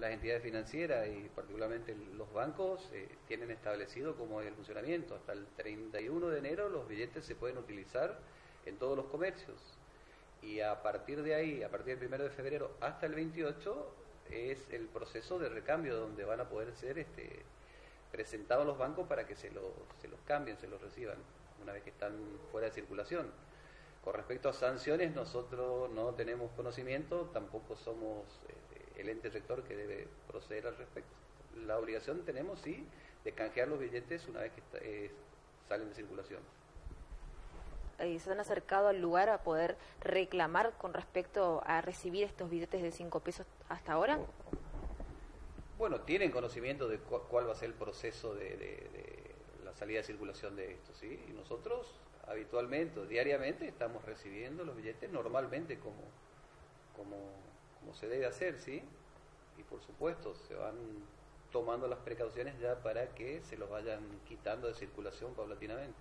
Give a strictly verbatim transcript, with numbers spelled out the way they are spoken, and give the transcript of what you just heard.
las entidades financieras y particularmente los bancos eh, tienen establecido cómo es el funcionamiento. Hasta el treinta y uno de enero los billetes se pueden utilizar en todos los comercios. Y a partir de ahí, a partir del primero de febrero hasta el veintiocho, es el proceso de recambio donde van a poder ser este, presentados los bancos para que se los, se los cambien, se los reciban, una vez que están fuera de circulación. Con respecto a sanciones, nosotros no tenemos conocimiento, tampoco somos eh, el ente rector que debe proceder al respecto. La obligación tenemos, sí, de canjear los billetes una vez que está, eh, salen de circulación. ¿Se han acercado al lugar a poder reclamar con respecto a recibir estos billetes de cinco pesos hasta ahora? Bueno, tienen conocimiento de cu cuál va a ser el proceso de, de, de la salida de circulación de esto, ¿sí? Y nosotros habitualmente, diariamente, estamos recibiendo los billetes normalmente como, como, como se debe hacer, ¿sí? Y por supuesto, se van tomando las precauciones ya para que se los vayan quitando de circulación paulatinamente.